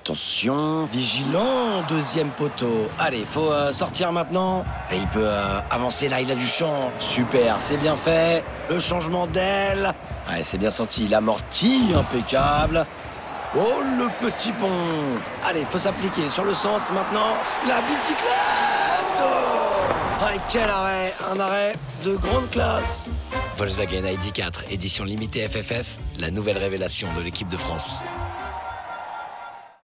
Attention, vigilant, deuxième poteau. Allez, faut sortir maintenant. Et il peut avancer là, il a du champ. Super, c'est bien fait. Le changement d'aile. Ouais, c'est bien sorti. L'amorti, impeccable. Oh, le petit pont. Allez, faut s'appliquer sur le centre maintenant. La bicyclette. Oh, ah, quel arrêt. Un arrêt de grande classe. Volkswagen ID.4, édition limitée FFF, la nouvelle révélation de l'équipe de France.